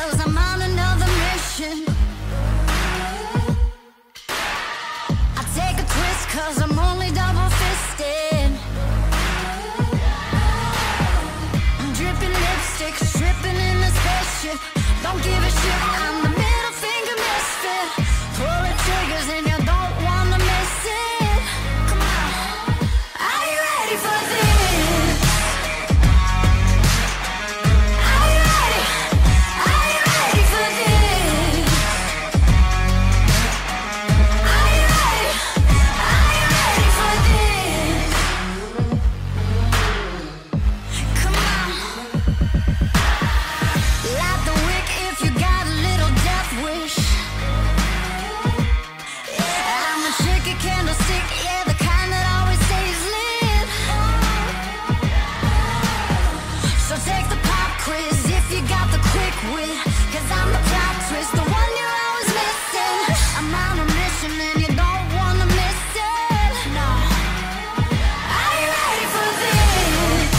cause I'm on another mission. I take a twist cause I'm only double-fisted. I'm dripping lipstick, stripping in the spaceship. Don't give a shit, I'm the middle finger misfit. Pull the triggers and you don't wanna miss it. Come on, are you ready for this? Are you ready? Are you ready for this? Are you ready? Are you ready for this? Come on. Light the wick if you got a little death wish. Yeah, I'm a tricky candlestick, yeah, the kind that always stays lit. So take the pop quiz if you got the quick wit, cause I'm the plot twist, the one you're always missing. I'm on a mission and you don't wanna miss it. No. Are you ready for this?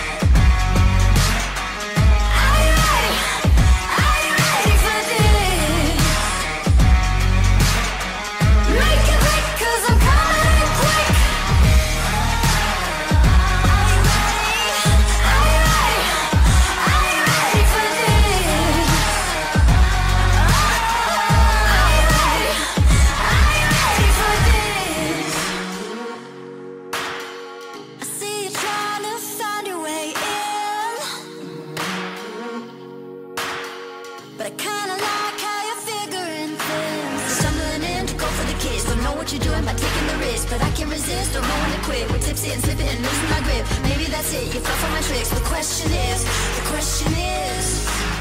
Are you ready? Are you ready for this? Make it quick, cause I'm coming in quick. Are you ready? Are you ready? Are you ready for this? Are you ready? Are you ready for this? I see you trying to find your way in, but I kinda like how you're figuring things. Stumbling in to go for the kiss, don't know what you're doing by taking the risk, but I can't resist, don't know when to quit. We're tipsy and slipping and losing my grip. Maybe that's it, you fell for my tricks. The question is,